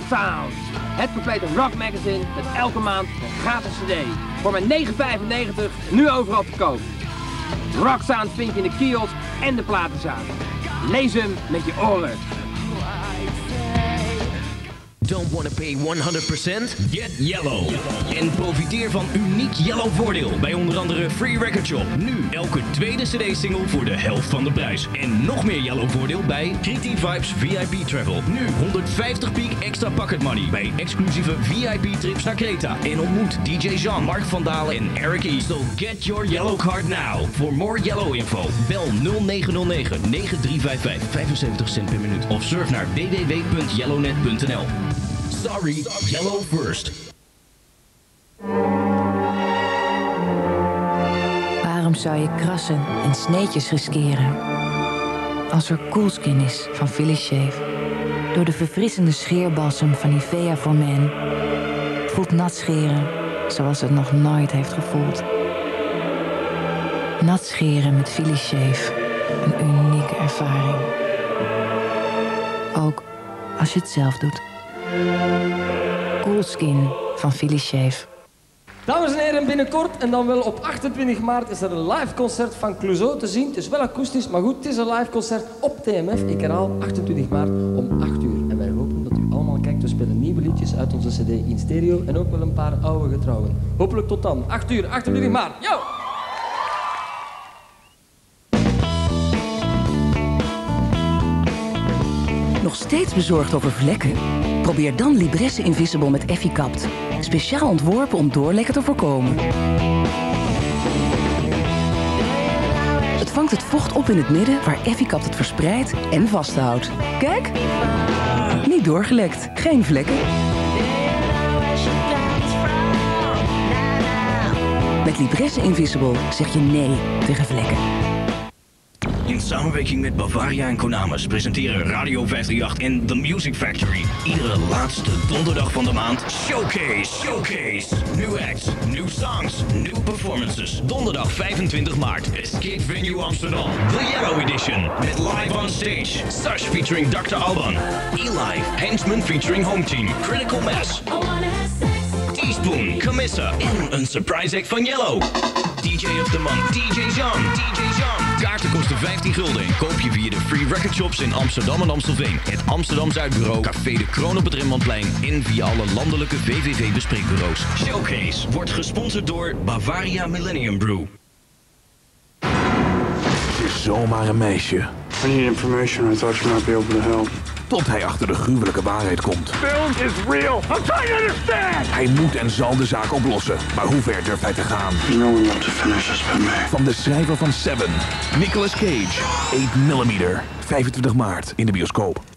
Sound. Het complete rock magazine met elke maand een gratis cd. Voor maar €9,95 nu overal te koop. Rock Sound vind je in de kiosk en de platenzaak. Lees hem met je oren. Don't want to pay 100%? Get Yellow. En profiteer van uniek Yellow voordeel bij onder andere Free Record Shop. Nu elke tweede CD-single voor de helft van de prijs. En nog meer Yellow voordeel bij Creative Vibes VIP Travel. Nu 150 piek extra pocket money bij exclusieve VIP trips naar Kreta. En ontmoet DJ Jean, Mark van Dalen en Eric E. So get your Yellow card now. For more Yellow info, bel 0909 9355 75 cent per minuut. Of surf naar www.yellownet.nl. Sorry, Yellow first. Waarom zou je krassen en sneetjes riskeren? Als er Coolskin is van Philly Shave. Door de verfrissende scheerbalsem van Nivea for Men. Voelt nat scheren zoals het nog nooit heeft gevoeld. Nat scheren met Philly Shave. Een unieke ervaring. Ook als je het zelf doet. Coolskin van Philly Shave. Dames en heren, binnenkort en dan wel op 28 maart is er een live concert van Clouseau te zien. Het is wel akoestisch, maar goed, het is een live concert op TMF. Ik herhaal, 28 maart om 8 uur. En wij hopen dat u allemaal kijkt. We spelen nieuwe liedjes uit onze cd in stereo en ook wel een paar oude getrouwen. Hopelijk tot dan. 8 uur, 28 maart. Yo! Nog steeds bezorgd over vlekken? Probeer dan Libresse Invisible met Efficapt. Speciaal ontworpen om doorlekken te voorkomen. Het vangt het vocht op in het midden waar Efficapt het verspreidt en vasthoudt. Kijk! Niet doorgelekt, geen vlekken. Met Libresse Invisible zeg je nee tegen vlekken. In samenwerking met Bavaria en Konamis presenteren Radio 538 en The Music Factory iedere laatste donderdag van de maand Showcase. New acts, new songs, new performances. Donderdag 25 maart, Escape Venue Amsterdam. The Yellow Edition met live on stage. Sash featuring Dr. Alban. E-Live, Hensman featuring Home Team. Critical Mass. Teaspoon, Camissa en een surprise act van Yellow. DJ of the Month, DJ Jean. Kaarten kosten 15 gulden en koop je via de Free Record Shops in Amsterdam en Amstelveen. Het Amsterdam Zuidbureau, Café de Kroon op het Rembrandtplein en via alle landelijke VVV bespreekbureaus. Showcase wordt gesponsord door Bavaria Millennium Brew. Het is zomaar een meisje. I need information. I thought you might be able to help. Tot hij achter de gruwelijke waarheid komt. Film is real. I'm trying to understand. Hij moet en zal de zaak oplossen. Maar hoe ver durft hij te gaan? There's no one else to finish this but me. Van de schrijver van Seven, Nicolas Cage, 8 mm. 25 maart in de bioscoop.